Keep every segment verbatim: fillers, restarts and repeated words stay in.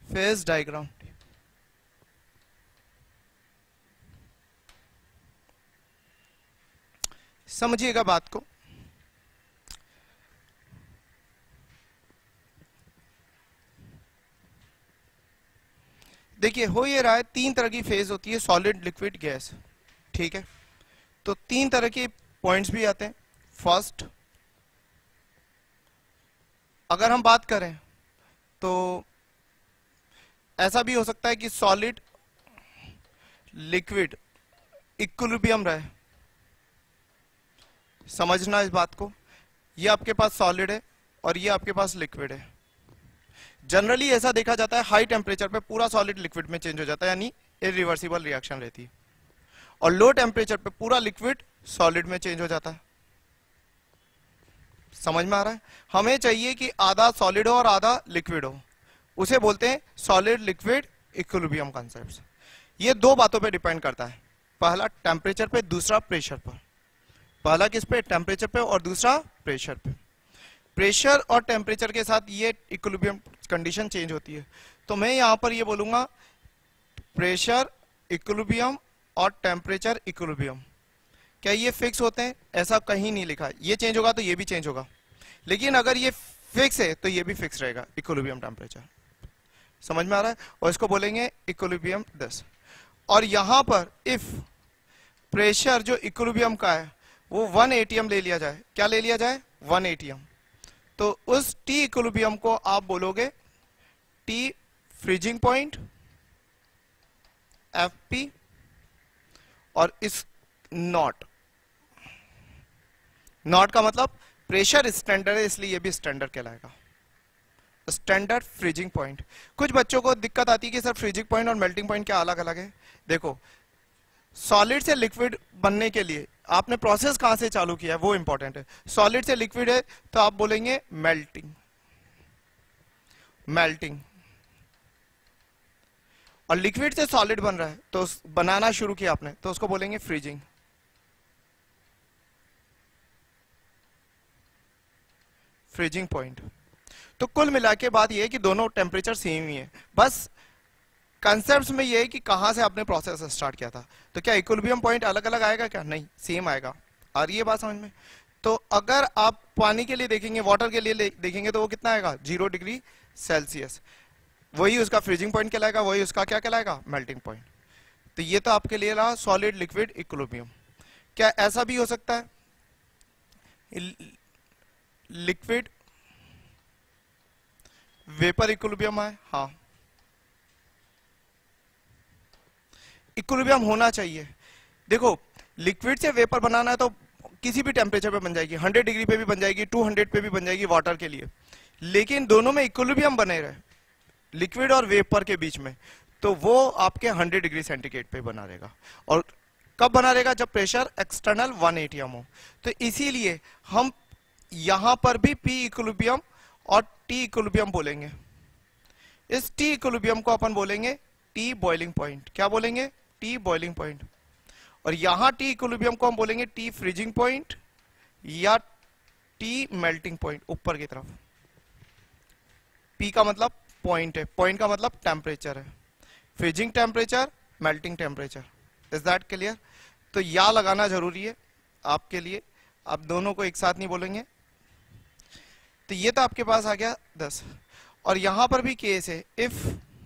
Phase diagram. समझिएगा बात को। देखिए हो ये रहा है, तीन तरह की फेज होती है, सॉलिड, लिक्विड, गैस। ठीक है, तो तीन तरह के पॉइंट्स भी आते हैं। फर्स्ट, अगर हम बात करें तो ऐसा भी हो सकता है कि सॉलिड लिक्विड इक्विलिब्रियम रहे। समझना इस बात को, ये आपके पास सॉलिड है और ये आपके पास लिक्विड है। जनरली ऐसा देखा जाता है हाई टेम्परेचर पे पूरा सॉलिड लिक्विड में चेंज हो जाता है, यानी इरिवर्सिबल रिएक्शन रहती है, और लो टेम्परेचर पे पूरा लिक्विड सॉलिड में चेंज हो जाता है। समझ में आ रहा है? हमें चाहिए कि आधा सॉलिड हो और आधा लिक्विड हो, उसे बोलते हैं सॉलिड लिक्विड इक्विलिब्रियम कॉन्सेप्ट। ये दो बातों पे डिपेंड करता है, पहला टेम्परेचर पे, दूसरा प्रेशर पर। पहला किस पे? टेम्परेचर पे, और दूसरा प्रेशर पे। प्रेशर और टेम्परेचर के साथ ये इक्विलिब्रियम कंडीशन चेंज होती है। तो मैं यहां पर ये बोलूंगा प्रेशर इक्विलिब्रियम और टेम्परेचर इक्विलिब्रियम। क्या ये फिक्स होते हैं? ऐसा कहीं नहीं लिखा है। ये चेंज होगा तो ये भी चेंज होगा, लेकिन अगर ये फिक्स है तो ये भी फिक्स रहेगा, इक्विलिब्रियम टेम्परेचर। समझ में आ रहा है? और इसको बोलेंगे इक्विलिब्रियम दस। और यहां पर इफ प्रेशर जो इक्विलिब्रियम का है वो वन एटीएम ले लिया जाए, क्या ले लिया जाए? वन एटीएम, तो उस टी इक्विलिब्रियम को आप बोलोगे T freezing point, F P, और इस नॉट। नॉट का मतलब प्रेशर स्टैंडर्ड है, इसलिए ये भी स्टैंडर्ड कहलाएगा, स्टैंडर्ड फ्रीजिंग पॉइंट। कुछ बच्चों को दिक्कत आती है कि सर फ्रीजिंग पॉइंट और मेल्टिंग पॉइंट क्या अलग अलग है? देखो, सॉलिड से लिक्विड बनने के लिए आपने प्रोसेस कहां से चालू किया है वो इंपॉर्टेंट है। सॉलिड से लिक्विड है तो आप बोलेंगे मेल्टिंग, मेल्टिंग। और लिक्विड से सॉलिड बन रहा है तो बनाना शुरू किया आपने, तो उसको बोलेंगे फ्रीजिंग, फ्रीजिंग पॉइंट। तो कुल मिला के बात यह है कि दोनों टेम्परेचर सेम ही है, बस कंसेप्ट में ये है कि कहां से आपने प्रोसेस स्टार्ट किया था। तो क्या इक्विलिब्रियम पॉइंट अलग अलग आएगा क्या? नहीं, सेम आएगा। आ रही है बात समझ में? तो अगर आप पानी के लिए देखेंगे, वाटर के लिए देखेंगे, तो वो कितना आएगा? Zero degree Celsius. वही उसका फ्रीजिंग पॉइंट कहलाएगा, वही उसका क्या कहलाएगा? Melting point. तो ये तो आपके लिए रहा सॉलिड लिक्विड इक्विलिब्रियम। क्या ऐसा भी हो सकता है लिक्विड वेपर इक्विलिब्रियम है? हाँ, इक्विलिब्रियम होना चाहिए। देखो, लिक्विड से वेपर बनाना है तो किसी भी टेम्परेचर पे बन जाएगी, हंड्रेड डिग्री पे भी बन जाएगी, टू हंड्रेड पे भी बन जाएगी वाटर के लिए, लेकिन दोनों में इक्विलिब्रियम बने रहे लिक्विड और वेपर के बीच में, तो वो आपके हंड्रेड डिग्री सेंटीग्रेड पे बना रहेगा। और कब बना रहेगा? जब प्रेशर एक्सटर्नल वन एटीएम हो। तो इसीलिए हम यहां पर भी पी इक्विलिब्रियम और टी इक्विलिब्रियम बोलेंगे। इस टी इक्विलिब्रियम को अपन बोलेंगे टी बॉइलिंग पॉइंट। क्या बोलेंगे? T boiling point. और यहां टी इक्विलिब्रियम को हम बोलेंगे टी फ्रीजिंग पॉइंट या टी मेल्टिंग पॉइंट, ऊपर की तरफ। पी का मतलब पॉइंट है, पॉइंट का मतलब टेम्परेचर है, freezing temperature, melting temperature. Is that clear? तो या लगाना जरूरी है आपके लिए, आप दोनों को एक साथ नहीं बोलेंगे। तो ये तो आपके पास आ गया दस। और यहां पर भी केस है, इफ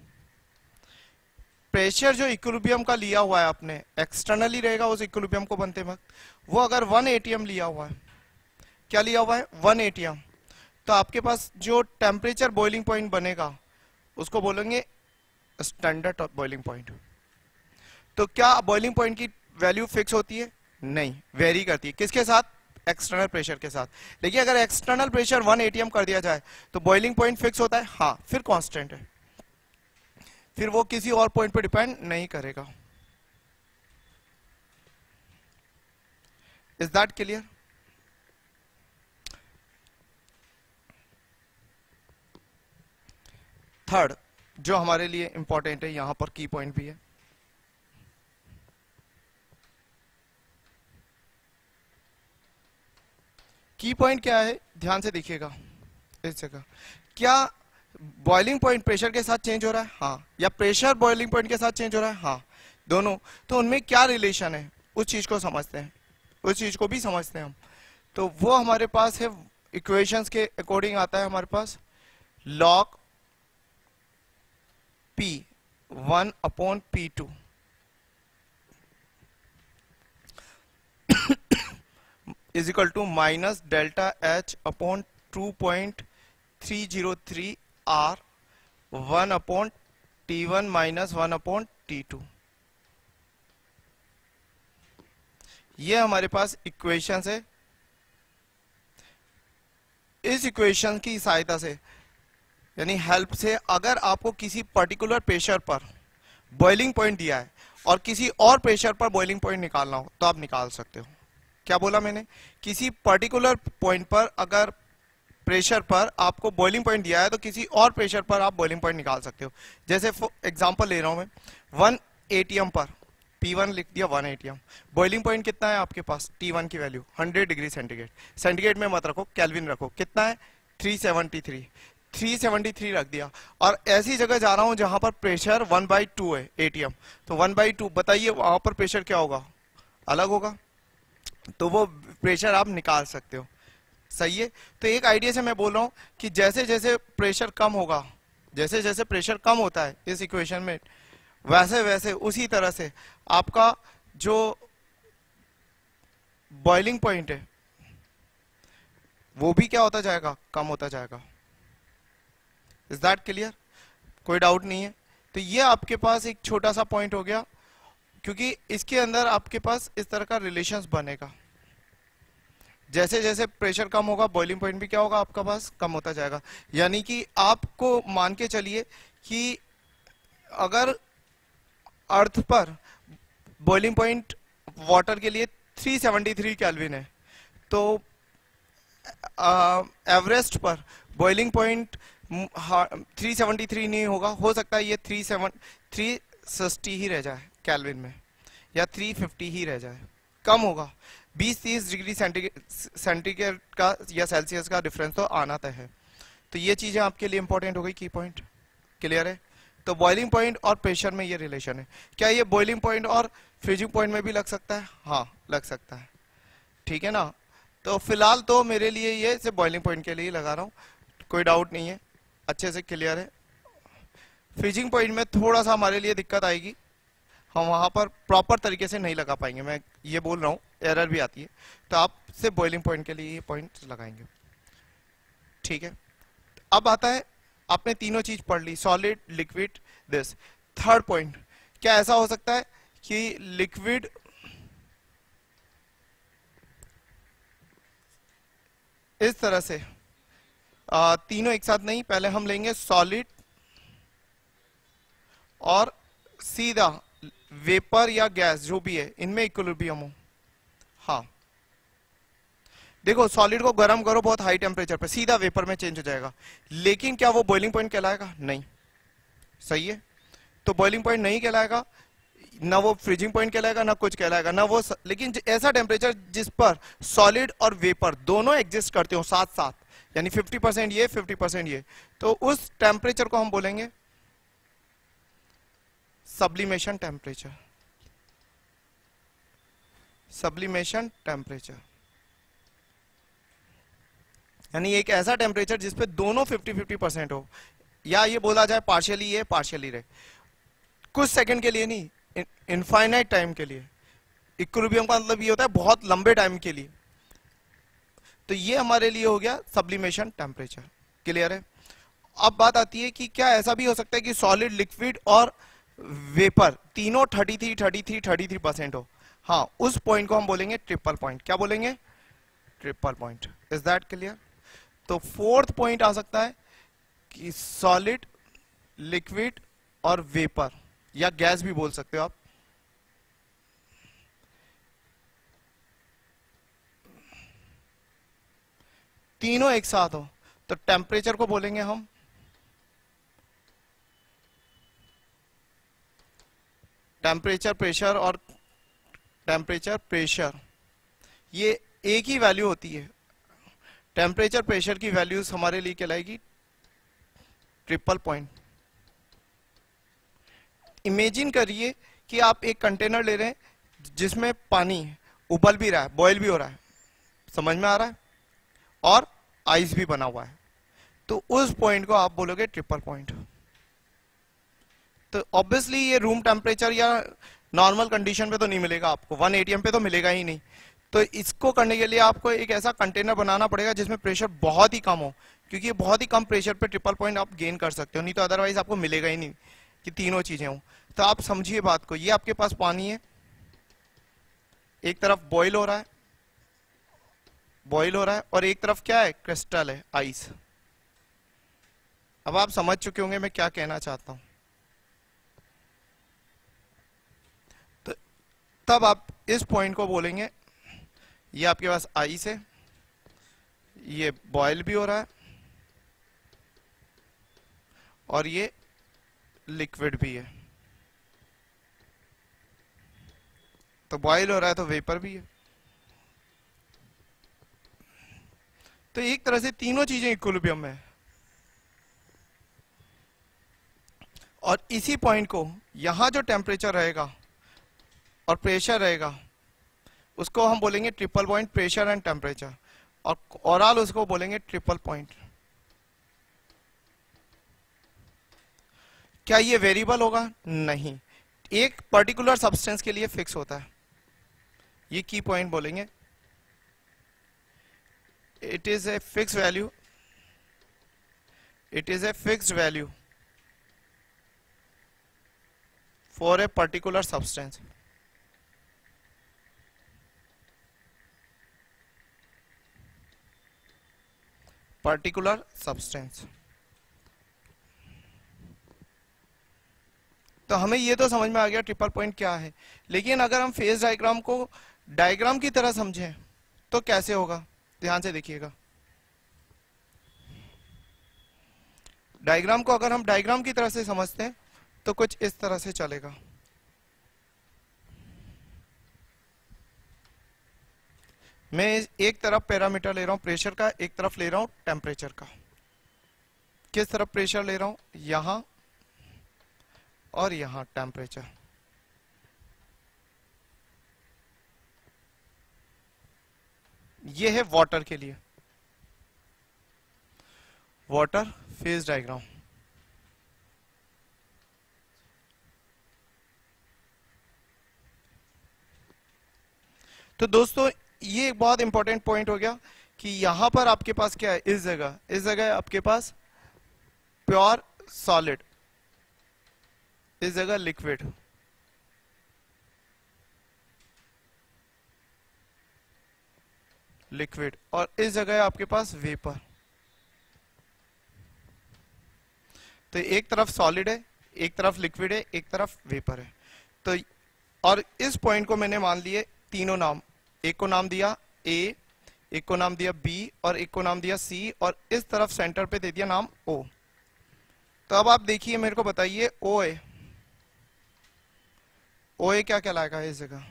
प्रेशर जो इक्विलिब्रियम का लिया हुआ है आपने एक्सटर्नली रहेगा उस इक्विलिब्रियम को बनते वक्त, वो अगर वन एटीएम लिया हुआ है, क्या लिया हुआ है? वन एटीएम, तो आपके पास जो टेम्परेचर बॉइलिंग पॉइंट बनेगा उसको बोलेंगे स्टैंडर्ड बॉइलिंग पॉइंट। तो क्या बॉइलिंग पॉइंट की वैल्यू फिक्स होती है? नहीं, वेरी करती है। किसके साथ? एक्सटर्नल प्रेशर के साथ। लेकिन अगर एक्सटर्नल प्रेशर वन एटीएम कर दिया जाए तो बॉइलिंग पॉइंट फिक्स होता है? हाँ, फिर कांस्टेंट है, फिर वो किसी और पॉइंट पर डिपेंड नहीं करेगा। Is that clear? थर्ड जो हमारे लिए इंपॉर्टेंट है, यहां पर की पॉइंट भी है, की पॉइंट क्या है? ध्यान से देखिएगा इस जगह। क्या बॉइलिंग पॉइंट प्रेशर के साथ चेंज हो रहा है, हाँ, या प्रेशर बॉइलिंग पॉइंट के साथ चेंज हो रहा है, हाँ, दोनों, तो उनमें क्या रिलेशन है उस चीज को समझते हैं, उस चीज को भी समझते हैं हम। तो वो हमारे पास है इक्वेशंस के अकॉर्डिंग आता है हमारे पास log P one upon P two is equal to minus delta H upon two point three zero three R one upon T one minus one upon T two. ये हमारे पास इक्वेशंस है। इस equation की सहायता से यानी हेल्प से अगर आपको किसी पर्टिकुलर प्रेशर पर बॉइलिंग पॉइंट दिया है और किसी और प्रेशर पर बॉइलिंग पॉइंट निकालना हो तो आप निकाल सकते हो। क्या बोला मैंने, किसी पर्टिकुलर पॉइंट पर अगर प्रेशर पर आपको बॉइलिंग पॉइंट दिया है तो किसी और प्रेशर पर आप बॉइलिंग पॉइंट निकाल सकते हो। जैसे एग्जांपल ले रहा हूं मैं, वन एटीएम पर पी वन लिख दिया, वन एटीएम, बॉइलिंग पॉइंट कितना है आपके पास, टी वन की वैल्यू हंड्रेड डिग्री सेंटीग्रेड, सेंटीग्रेड में मत रखो, केल्विन रखो, कितना है three seventy three, three seventy three रख दिया। और ऐसी जगह जा रहा हूं जहां पर प्रेशर वन बाई टू है एटीएम, तो वन बाई टू बताइए वहां पर प्रेशर क्या होगा, अलग होगा, तो वो प्रेशर आप निकाल सकते हो। सही है। तो एक आइडिया से मैं बोल रहा हूं कि जैसे जैसे प्रेशर कम होगा, जैसे जैसे प्रेशर कम होता है इस इक्वेशन में, वैसे वैसे उसी तरह से आपका जो बॉइलिंग पॉइंट है वो भी क्या होता जाएगा, कम होता जाएगा। इज दैट क्लियर, कोई डाउट नहीं है। तो ये आपके पास एक छोटा सा पॉइंट हो गया, क्योंकि इसके अंदर आपके पास इस तरह का रिलेशंस बनेगा। जैसे जैसे प्रेशर कम होगा बॉइलिंग पॉइंट भी क्या होगा आपका पास, कम होता जाएगा। यानी कि आपको मान के चलिए कि अगर अर्थ पर बॉइलिंग पॉइंट वाटर के लिए थ्री सेवेंटी थ्री केल्विन है, तो एवरेस्ट पर boiling point three seventy three नहीं होगा, हो सकता है ये थ्री सेवन थ्री सिक्सटी ही रह जाए केल्विन में, या थ्री फिफ्टी ही रह जाए, कम होगा। बीस तीस डिग्री सेंटीग्रेड का या सेल्सियस का डिफरेंस तो आना तय है। तो ये चीजें आपके लिए इंपॉर्टेंट हो गई, की पॉइंट क्लियर है। तो बॉइलिंग पॉइंट और प्रेशर में ये रिलेशन है। क्या ये बॉइलिंग पॉइंट और फ्रीजिंग पॉइंट में भी लग सकता है, हाँ लग सकता है, ठीक है ना। तो फिलहाल तो मेरे लिए ये सिर्फ बॉइलिंग पॉइंट के लिए लगा रहा हूँ, कोई डाउट नहीं है, अच्छे से क्लियर है। फ्रीजिंग पॉइंट में थोड़ा सा हमारे लिए दिक्कत आएगी, हम वहां पर प्रॉपर तरीके से नहीं लगा पाएंगे, मैं ये बोल रहा हूँ, एरर भी आती है। तो आप सिर्फ बॉइलिंग पॉइंट के लिए ये पॉइंट लगाएंगे, ठीक है। अब आता है, आपने तीनों चीज पढ़ ली, solid liquid this. Third point, क्या ऐसा हो सकता है कि लिक्विड इस तरह से आ, तीनों एक साथ नहीं, पहले हम लेंगे सॉलिड और सीधा वेपर या गैस जो भी है इनमें इक्विलिब्रियम हो। हाँ देखो, सॉलिड को गर्म करो बहुत हाई टेम्परेचर पे, सीधा वेपर में चेंज हो जाएगा, लेकिन क्या वो बॉइलिंग पॉइंट कहलाएगा, नहीं। सही है, तो बॉइलिंग पॉइंट नहीं कहलाएगा, ना वो फ्रीजिंग पॉइंट कहलाएगा, ना कुछ कहलाएगा, ना वो। लेकिन ऐसा टेम्परेचर जिस पर सॉलिड और वेपर दोनों एग्जिस्ट करते हो साथ साथ, यानी फिफ्टी परसेंट ये फिफ्टी परसेंट ये, तो उस टेम्परेचर को हम बोलेंगे सब्लिमेशन टेम्परेचर। सब्लिमेशन टेम्परेचर यानी एक ऐसा टेम्परेचर जिसपे दोनों फिफ्टी फिफ्टी परसेंट हो, या ये बोला जाए पार्शियली ये पार्शियली रहे, कुछ सेकंड के लिए नहीं, इनफाइनाइट टाइम के लिए। इक्विलिब्रियम का मतलब ये होता है बहुत लंबे टाइम के लिए। तो ये हमारे लिए हो गया सब्लिमेशन टेम्परेचर, क्लियर है। अब बात आती है कि क्या ऐसा भी हो सकता है कि सॉलिड, लिक्विड और वेपर तीनों thirty three thirty three thirty three percent हो। हाँ, उस पॉइंट को हम बोलेंगे ट्रिपल पॉइंट। क्या बोलेंगे, triple point. Is that clear. तो फोर्थ पॉइंट आ सकता है कि सॉलिड, लिक्विड और वेपर या गैस भी बोल सकते हो आप, तीनों एक साथ हो तो टेम्परेचर को बोलेंगे हम टेम्परेचर प्रेशर, और टेम्परेचर प्रेशर ये एक ही वैल्यू होती है। टेम्परेचर प्रेशर की वैल्यूज हमारे लिए कहलाएगी ट्रिपल पॉइंट। इमेजिन करिए कि आप एक कंटेनर ले रहे हैं जिसमें पानी है, उबल भी रहा है, बॉयल भी हो रहा है, समझ में आ रहा है, और आइस भी बना हुआ है, तो उस पॉइंट को आप बोलोगे ट्रिपल पॉइंट। तो ऑब्वियसली ये रूम टेम्परेचर या नॉर्मल कंडीशन पे तो नहीं मिलेगा आपको, वन एटीएम पे तो मिलेगा ही नहीं। तो इसको करने के लिए आपको एक ऐसा कंटेनर बनाना पड़ेगा जिसमें प्रेशर बहुत ही कम हो, क्योंकि बहुत ही कम प्रेशर पे ट्रिपल पॉइंट आप गेन कर सकते हो, नहीं तो अदरवाइज आपको मिलेगा ही नहीं कि तीनों चीजें हो। तो आप समझिए बात को, ये आपके पास पानी है, एक तरफ बॉईल हो रहा है, बॉईल हो रहा है, और एक तरफ क्या है, क्रिस्टल है, आइस। अब आप समझ चुके होंगे मैं क्या कहना चाहता हूं। तो तब आप इस पॉइंट को बोलेंगे, ये आपके पास आइस है, ये बॉयल भी हो रहा है, और ये लिक्विड भी है। तो बॉयल हो रहा है तो वेपर भी है। तो एक तरह से तीनों चीजें इक्विलिब्रियम में है, और इसी पॉइंट को यहां जो टेम्परेचर रहेगा और प्रेशर रहेगा उसको हम बोलेंगे triple point pressure and temperature, और ओवरऑल उसको बोलेंगे ट्रिपल पॉइंट। क्या ये वेरिएबल होगा? नहीं, एक पर्टिकुलर सब्सटेंस के लिए फिक्स होता है, ये की पॉइंट बोलेंगे। It is a fix value, it is a fixed value for a particular substance. Particular substance. तो हमें ये तो समझ में आ गया ट्रिपल पॉइंट क्या है, लेकिन अगर हम फेज डायग्राम को डायग्राम की तरह समझें तो कैसे होगा? ध्यान से देखिएगा, डायग्राम को अगर हम डायग्राम की तरह से समझते हैं तो कुछ इस तरह से चलेगा। मैं एक तरफ पैरामीटर ले रहा हूं प्रेशर का, एक तरफ ले रहा हूं टेम्परेचर का। किस तरफ प्रेशर ले रहा हूं? यहां और यहां टेम्परेचर। ये है वाटर के लिए, वाटर फेज डायग्राम। तो दोस्तों ये एक बहुत इंपॉर्टेंट पॉइंट हो गया कि यहां पर आपके पास क्या है, इस जगह इस जगह आपके पास प्योर सॉलिड, इस जगह लिक्विड। लिक्विड और इस जगह है आपके पास वेपर। तो एक तरफ सॉलिड है, एक तरफ लिक्विड है, एक तरफ वेपर है। तो और इस पॉइंट को मैंने मान लिए तीनों नाम, एक को नाम दिया ए, एक को नाम दिया बी, और एक को नाम दिया सी, और इस तरफ सेंटर पे दे दिया नाम ओ। तो अब आप देखिए, मेरे को बताइए ओ ए, ओ ए क्या कहलाएगा? इस जगह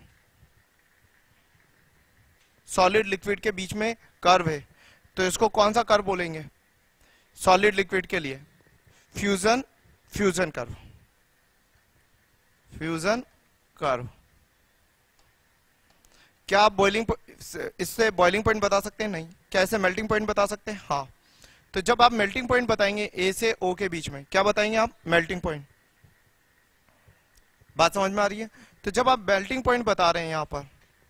सॉलिड लिक्विड के बीच में कर्व है, तो इसको कौन सा कर्व बोलेंगे सॉलिड लिक्विड के लिए? Fusion, fusion curve, fusion curve. क्या आप बॉइलिंग, इससे बॉइलिंग पॉइंट बता सकते हैं? नहीं। क्या इससे मेल्टिंग पॉइंट बता सकते हैं? हाँ। तो जब आप मेल्टिंग पॉइंट बताएंगे ए से ओ के बीच में, क्या बताएंगे आप? Melting point. बात समझ में आ रही है? तो जब आप मेल्टिंग पॉइंट बता रहे हैं यहां पर,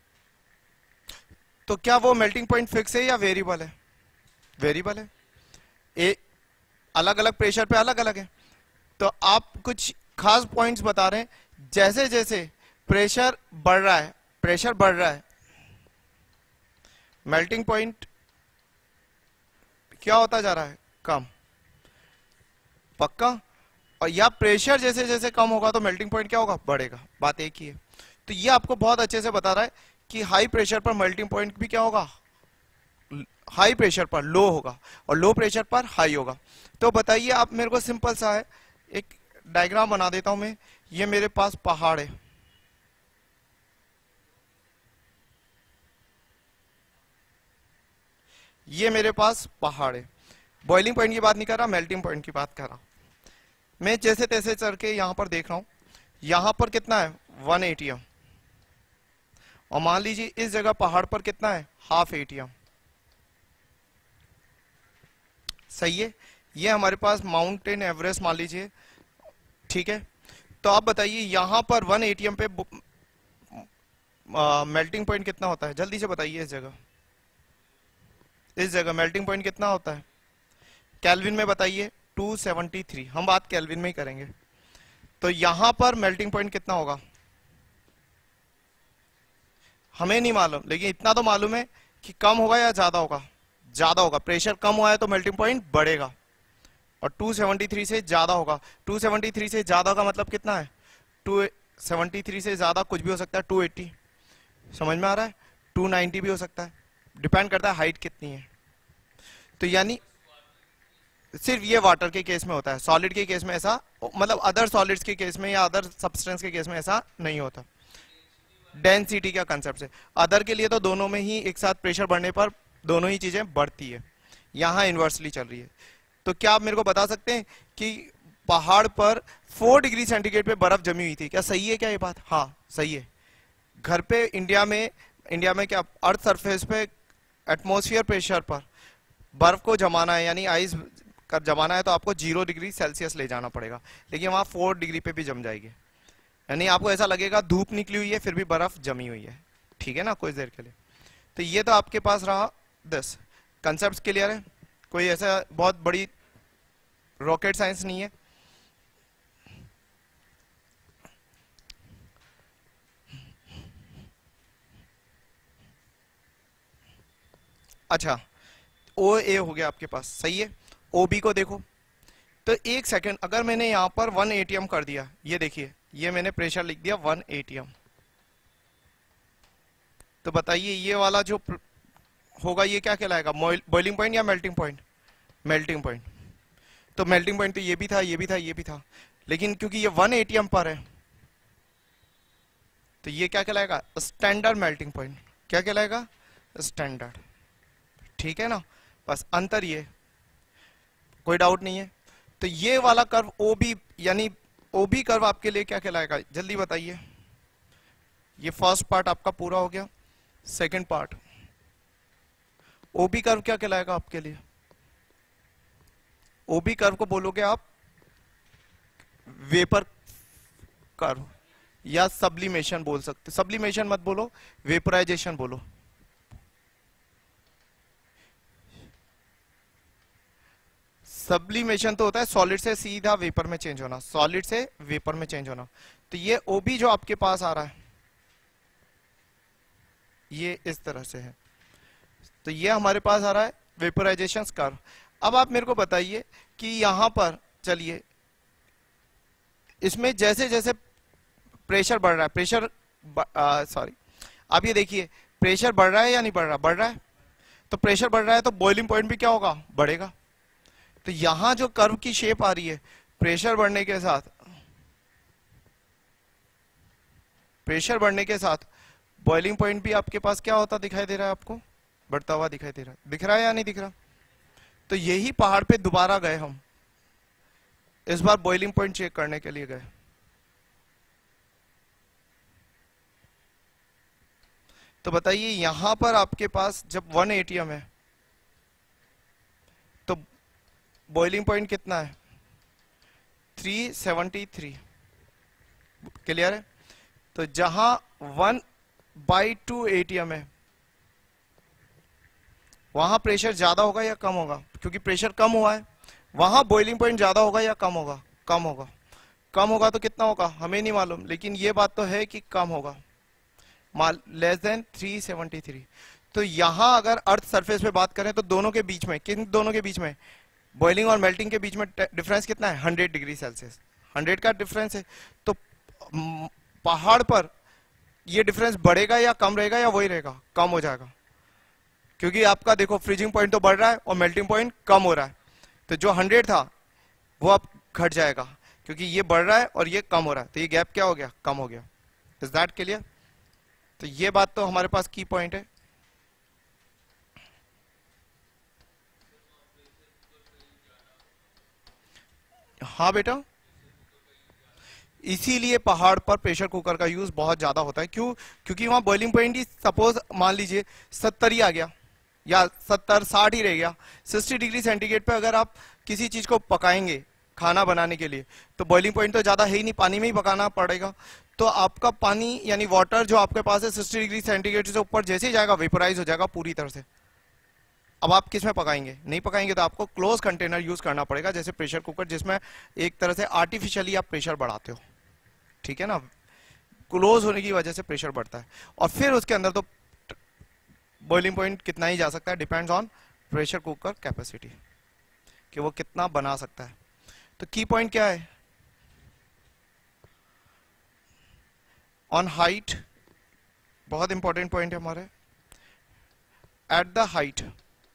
तो क्या वो मेल्टिंग पॉइंट फिक्स है या वेरिएबल है? वेरिएबल है। ए अलग अलग प्रेशर पे अलग अलग है। तो आप कुछ खास पॉइंट्स बता रहे हैं, जैसे जैसे प्रेशर बढ़ रहा है, प्रेशर बढ़ रहा है, मेल्टिंग पॉइंट क्या होता जा रहा है? कम। पक्का? और या प्रेशर जैसे जैसे कम होगा तो मेल्टिंग पॉइंट क्या होगा? बढ़ेगा। बात एक ही है। तो ये आपको बहुत अच्छे से बता रहा है कि हाई प्रेशर पर मेल्टिंग पॉइंट भी क्या होगा? हाई प्रेशर पर लो होगा, और लो प्रेशर पर हाई होगा। तो बताइए आप मेरे को, सिंपल सा है, एक डायग्राम बना देता हूं मैं। ये मेरे पास पहाड़ है, ये मेरे पास पहाड़ है। बॉइलिंग पॉइंट की बात नहीं कर रहा, मेल्टिंग पॉइंट की बात कर रहा हूं। मैं जैसे तैसे चल के यहां पर देख रहा हूं, यहां पर कितना है वन एटीएम, और मान लीजिए इस जगह पहाड़ पर कितना है हाफ एटीएम। सही है, ये हमारे पास माउंटेन एवरेस्ट मान लीजिए, ठीक है। तो आप बताइए यहां पर वन एटीएम पे मेल्टिंग पॉइंट कितना होता है, जल्दी से बताइए। इस जगह इस जगह मेल्टिंग पॉइंट कितना होता है केल्विन में, बताइए। टू सेवेंटी थ्री, हम बात केल्विन में ही करेंगे। तो यहां पर मेल्टिंग पॉइंट कितना होगा हमें नहीं मालूम, लेकिन इतना तो मालूम है कि कम होगा या ज्यादा होगा, ज्यादा होगा। प्रेशर कम हुआ है तो मेल्टिंग पॉइंट बढ़ेगा, और टू सेवेंटी थ्री से ज्यादा होगा। टू सेवेंटी थ्री से ज्यादा का मतलब कितना है, टू सेवेंटी थ्री से ज्यादा कुछ भी हो सकता है, टू एटी, समझ में आ रहा है, टू नाइंटी भी हो सकता है, डिपेंड करता है हाइट कितनी है। तो यानी सिर्फ ये वाटर के केस में होता है, सॉलिड के केस में ऐसा, मतलब अदर सॉलिड्स के केस में या अदर सब्सटेंस के केस में ऐसा नहीं होता। डेंसिटी का कंसेप्ट से, अदर के लिए तो दोनों में ही एक साथ प्रेशर बढ़ने पर दोनों ही चीजें बढ़ती है, यहां इन्वर्सली चल रही है। तो क्या आप मेरे को बता सकते हैं कि पहाड़ पर फोर डिग्री सेंटीग्रेड पे बर्फ जमी हुई थी, क्या सही है क्या ये बात? हाँ सही है। घर पे इंडिया में इंडिया में क्या अर्थ सरफेस पे एटमॉस्फेयर प्रेशर पर बर्फ को जमाना है, यानी आइस का जमाना है, तो आपको जीरो डिग्री सेल्सियस ले जाना पड़ेगा, लेकिन वहां फोर डिग्री पे भी जम जाएगी। यानी आपको ऐसा लगेगा धूप निकली हुई है फिर भी बर्फ जमी हुई है, ठीक है ना, कुछ देर के लिए। तो ये तो आपके पास रहा दस कंसेप्ट। क्लियर है? कोई ऐसा बहुत बड़ी रॉकेट साइंस नहीं है। अच्छा, ओ ए हो गया आपके पास, सही है। ओ बी को देखो, तो एक सेकंड, अगर मैंने यहां पर वन एटीएम कर दिया, ये देखिए, ये मैंने प्रेशर लिख दिया वन एटीएम, तो बताइए ये वाला जो होगा ये क्या कहलाएगा, बॉइलिंग पॉइंट या मेल्टिंग पॉइंट? Melting point. तो मेल्टिंग पॉइंट तो ये भी था, ये भी था, ये भी था, लेकिन क्योंकि ये वन एटीएम पर है तो ये क्या कहलाएगा, स्टैंडर्ड मेल्टिंग पॉइंट। क्या कहलाएगा? स्टैंडर्ड, ठीक है ना, बस अंतर ये, कोई डाउट नहीं है। तो ये वाला कर्व ओ बी, यानी ओ बी कर्व आपके लिए क्या कहलाएगा, जल्दी बताइए। ये फर्स्ट पार्ट आपका पूरा हो गया, second part O B curve क्या कहलाएगा आपके लिए? ओ बी कर्व को बोलोगे आप वेपर कर्व या सब्लिमेशन बोल सकते, सब्लिमेशन मत बोलो, वेपराइजेशन बोलो। सब्लिमेशन तो होता है सॉलिड से सीधा वेपर में चेंज होना, सॉलिड से वेपर में चेंज होना। तो ये ओबी जो आपके पास आ रहा है ये इस तरह से है, तो ये हमारे पास आ रहा है वेपराइजेशन कर्व। अब आप मेरे को बताइए कि यहां पर, चलिए इसमें जैसे जैसे प्रेशर बढ़ रहा है, प्रेशर सॉरी आप ये देखिए प्रेशर बढ़ रहा है या नहीं बढ़ रहा? बढ़ रहा है। तो प्रेशर बढ़ रहा है तो बॉइलिंग पॉइंट भी क्या होगा, बढ़ेगा। तो यहां जो कर्व की शेप आ रही है, प्रेशर बढ़ने के साथ प्रेशर बढ़ने के साथ बॉइलिंग पॉइंट भी आपके पास क्या होता दिखाई दे रहा है आपको, बढ़ता हुआ दिखाई दे रहा है। दिख रहा है या नहीं दिख रहा? तो यही पहाड़ पे दोबारा गए हम, इस बार बॉइलिंग पॉइंट चेक करने के लिए गए। तो बताइए यहां पर आपके पास जब वन एटीएम है तो बॉइलिंग पॉइंट कितना है, थ्री सेवेंटी थ्री। क्लियर है? तो जहां वन बाई टू एटीएम है वहां प्रेशर ज्यादा होगा या कम होगा? क्योंकि प्रेशर कम हुआ है, वहां बॉइलिंग पॉइंट ज्यादा होगा या कम होगा? कम होगा। कम होगा तो कितना होगा हमें नहीं मालूम, लेकिन ये बात तो है कि कम होगा, less than three seventy three. तो यहां अगर अर्थ सरफेस पे बात करें तो दोनों के बीच में, किन दोनों के बीच में, बॉइलिंग और मेल्टिंग के बीच में डिफरेंस कितना है, हंड्रेड डिग्री सेल्सियस, हंड्रेड का डिफरेंस है। तो पहाड़ पर ये डिफरेंस बढ़ेगा या कम रहेगा या वही रहेगा, कम हो जाएगा, क्योंकि आपका देखो फ्रीजिंग पॉइंट तो बढ़ रहा है और मेल्टिंग पॉइंट कम हो रहा है। तो जो हंड्रेड था वो अब घट जाएगा, क्योंकि ये बढ़ रहा है और ये कम हो रहा है, तो ये गैप क्या हो गया, कम हो गया। Is that clear? तो ये बात तो हमारे पास की पॉइंट है। हाँ बेटा, इसीलिए पहाड़ पर प्रेशर कुकर का यूज बहुत ज्यादा होता है। क्यों? क्योंकि वहां बॉइलिंग पॉइंट ही सपोज मान लीजिए सत्तर ही आ गया या सत्तर साठ ही रह गया। साठ डिग्री सेंटीग्रेड पे अगर आप किसी चीज को पकाएंगे खाना बनाने के लिए तो बॉइलिंग पॉइंट तो ज्यादा है ही नहीं, पानी में ही पकाना पड़ेगा। तो आपका पानी यानी वाटर जो आपके पास है साठ डिग्री सेंटीग्रेड से ऊपर जैसे ही जाएगा वेपराइज हो जाएगा पूरी तरह से। अब आप किस में पकाएंगे? नहीं पकाएंगे तो आपको क्लोज कंटेनर यूज करना पड़ेगा जैसे प्रेशर कुकर, जिसमें एक तरह से आर्टिफिशियली आप प्रेशर बढ़ाते हो, ठीक है ना। क्लोज होने की वजह से प्रेशर बढ़ता है और फिर उसके अंदर तो बॉइलिंग पॉइंट कितना ही जा सकता है, depends on pressure cooker capacity कि वो कितना बना सकता है। तो की पॉइंट क्या है? ऑन हाइट, बहुत इंपॉर्टेंट पॉइंट है हमारे। At the height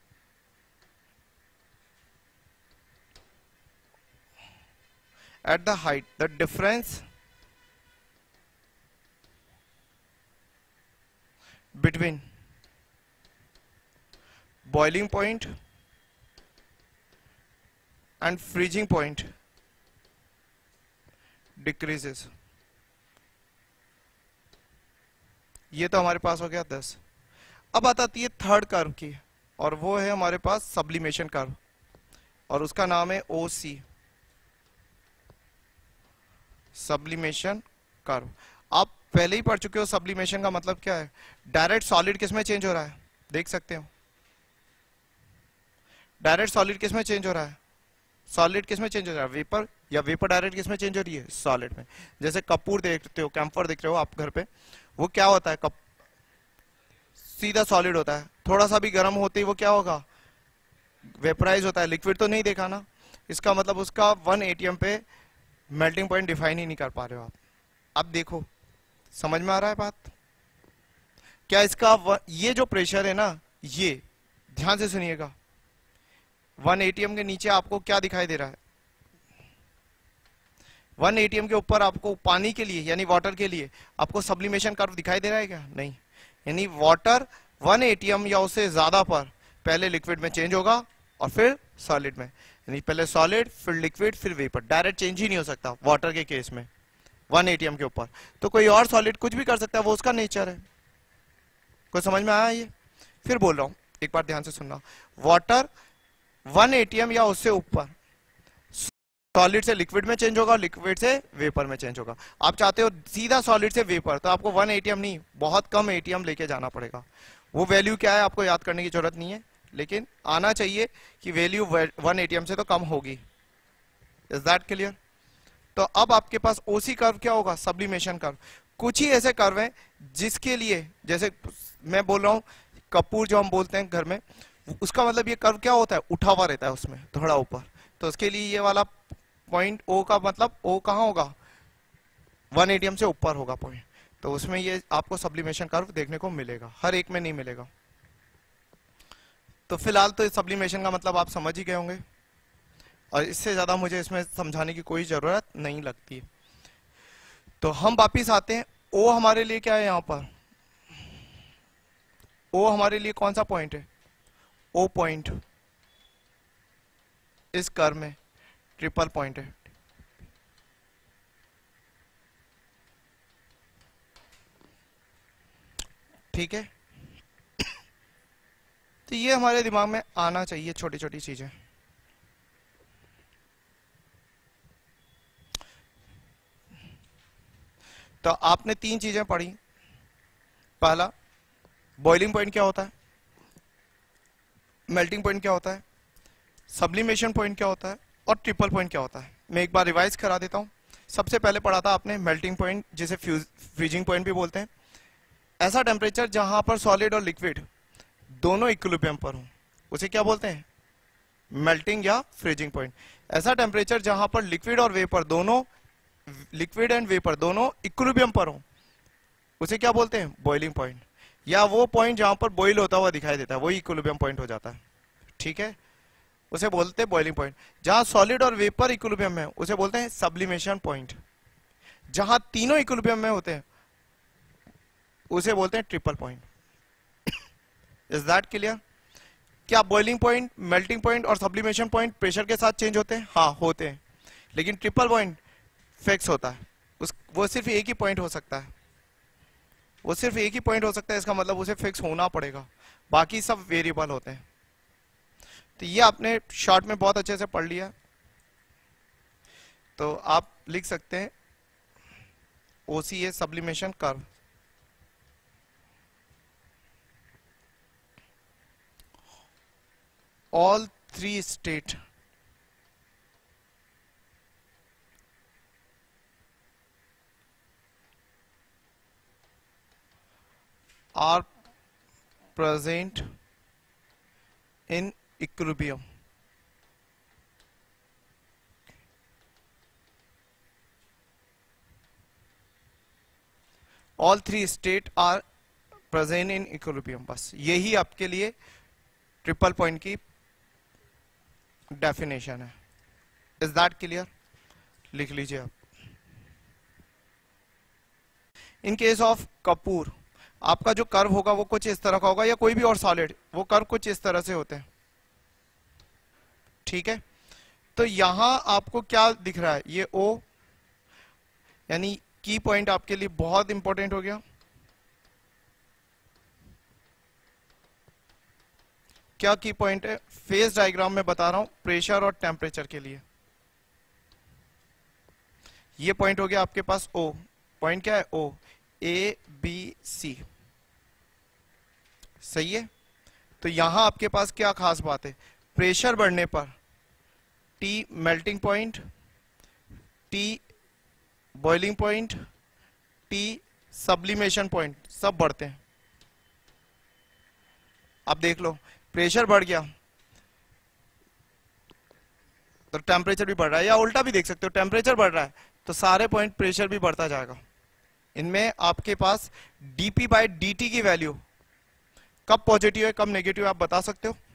at the height the difference between boiling point and freezing point decreases। ये तो हमारे पास हो गया दस। अब आती है थर्ड कर्व की और वो है हमारे पास सब्लिमेशन कर्व और उसका नाम है ओ सी, सब्लिमेशन कर्व। आप पहले ही पढ़ चुके हो सब्लिमेशन का मतलब क्या है। डायरेक्ट सॉलिड किस में चेंज हो रहा है, देख सकते हो। डायरेक्ट सॉलिड किस में चेंज हो रहा है? सॉलिड किस में चेंज हो रहा है? वेपर। या वेपर डायरेक्ट किस में चेंज हो रही है? सॉलिड में। जैसे कपूर देखते हो, कैम्फर देख रहे हो आप घर पे, वो क्या होता है? कप सीधा सॉलिड होता है, थोड़ा सा भी गर्म होते ही वो क्या होगा? वेपराइज होता है। लिक्विड तो नहीं देखा ना, इसका मतलब उसका वन एटीएम पे मेल्टिंग पॉइंट डिफाइन ही नहीं कर पा रहे हो आप। अब देखो समझ में आ रहा है बात क्या? इसका व, ये जो प्रेशर है ना, ये ध्यान से सुनिएगा, वन एटीएम के नीचे आपको क्या दिखाई दे रहा है? वन एटीएम के ऊपर आपको पानी के लिए यानी वाटर के लिए आपको सब्लिमेशन कर्व दिखाई दे रहा है क्या? नहीं। यानी वाटर वन एटीएम या उससे ज्यादा पर पहले लिक्विड में चेंज होगा और फिर सॉलिड में, यानी पहले सॉलिड फिर लिक्विड फिर वेपर। डायरेक्ट चेंज ही नहीं हो सकता वाटर के केस में वन एटीएम के ऊपर। तो कोई और सॉलिड कुछ भी कर सकता है, वो उसका नेचर है। कोई समझ में आया? ये फिर बोल रहा हूं, एक बार ध्यान से सुनना। वाटर वन एटीएम या उससे ऊपर सॉलिड से लिक्विड में चेंज होगा, लिक्विड से वेपर में चेंज होगा। आप चाहते हो सीधा सॉलिड से वेपर, तो आपको वन एटीएम नहीं, बहुत कम एटीएम लेके जाना पड़ेगा। वो वैल्यू क्या है आपको याद करने की जरूरत नहीं है, लेकिन आना चाहिए कि वैल्यू वन एटीएम से तो कम होगी। Is that clear? तो अब आपके पास ओसी कर्व क्या होगा? Sublimation curve. कुछ ही ऐसे कर्व हैं जिसके लिए, जैसे मैं बोल रहा हूं कपूर जो हम बोलते हैं घर में, उसका मतलब ये कर्व क्या होता है? उठा हुआ रहता है उसमें थोड़ा ऊपर। तो उसके लिए ये वाला पॉइंट ओ का मतलब ओ कहां होगा? वन एटीएम से ऊपर होगा पॉइंट। तो उसमें ये आपको सब्लिमेशन कर्व देखने को मिलेगा, हर एक में नहीं मिलेगा। तो फिलहाल तो इस सब्लिमेशन का मतलब आप समझ ही गए होंगे और इससे ज्यादा मुझे इसमें समझाने की कोई जरूरत नहीं लगती है। तो हम वापिस आते हैं, ओ हमारे लिए क्या है यहाँ पर? ओ हमारे लिए कौन सा पॉइंट है? ओ पॉइंट इस कर्व में ट्रिपल पॉइंट है। ठीक है, तो ये हमारे दिमाग में आना चाहिए छोटी छोटी चीजें। तो आपने तीन चीजें पढ़ी। पहला, बॉइलिंग पॉइंट क्या होता है, मेल्टिंग पॉइंट क्या होता है, सब्लिमेशन पॉइंट क्या होता है और ट्रिपल पॉइंट क्या होता है। मैं एक बार रिवाइज करा देता हूं। सबसे पहले पढ़ा था आपने मेल्टिंग पॉइंट, जिसे फ्रीजिंग पॉइंट भी बोलते हैं। ऐसा टेम्परेचर जहां पर सॉलिड और लिक्विड दोनों इक्विलिब्रियम पर हो, उसे क्या बोलते हैं? मेल्टिंग या फ्रीजिंग पॉइंट। ऐसा टेम्परेचर जहां पर लिक्विड और वेपर दोनों, लिक्विड एंड वेपर दोनों इक्विलिब्रियम पर हो, उसे क्या बोलते हैं? Boiling point. या वो पॉइंट जहां पर बॉइल होता हुआ दिखाई देता है वही इक्विलिब्रियम पॉइंट हो जाता है। ठीक है, उसे बोलते हैं बॉइलिंग पॉइंट। जहां सॉलिड और वेपर इक्विलिब्रियम में उसे बोलते हैं सब्लिमेशन पॉइंट। जहां तीनों इक्विलिब्रियम में होते हैं उसे बोलते हैं triple point. Is that clear? क्या बॉइलिंग पॉइंट, मेल्टिंग पॉइंट और सब्लिमेशन पॉइंट प्रेशर के साथ चेंज होते हैं? हाँ होते हैं, लेकिन ट्रिपल पॉइंट फिक्स होता है। उस वो सिर्फ एक ही पॉइंट हो सकता है, वो सिर्फ एक ही पॉइंट हो सकता है, इसका मतलब उसे फिक्स होना पड़ेगा, बाकी सब वेरिएबल होते हैं। तो ये आपने शॉर्ट में बहुत अच्छे से पढ़ लिया। तो आप लिख सकते हैं O C A sublimation curve. All three state are present in equilibrium. All three states are present in equilibrium. बस यही आपके लिए ट्रिपल पॉइंट की डेफिनेशन है। Is that clear? लिख लीजिए आप। इन केस ऑफ कपूर आपका जो कर्व होगा वो कुछ इस तरह का होगा, या कोई भी और सॉलिड, वो कर्व कुछ इस तरह से होते हैं, ठीक है। तो यहां आपको क्या दिख रहा है, ये O यानी की पॉइंट आपके लिए बहुत इंपॉर्टेंट हो गया। क्या की पॉइंट है? फेज डायग्राम में बता रहा हूं प्रेशर और टेम्परेचर के लिए। ये पॉइंट हो गया आपके पास O। पॉइंट क्या है? O, ए बी सी, सही है। तो यहां आपके पास क्या खास बात है, प्रेशर बढ़ने पर T melting point, T boiling point, T sublimation point सब बढ़ते हैं। अब देख लो, प्रेशर बढ़ गया तो टेम्परेचर भी बढ़ रहा है, या उल्टा भी देख सकते हो, टेम्परेचर बढ़ रहा है तो सारे पॉइंट प्रेशर भी बढ़ता जाएगा। इनमें आपके पास dp बाई dt की वैल्यू कब पॉजिटिव है कब नेगेटिव है आप बता सकते हो?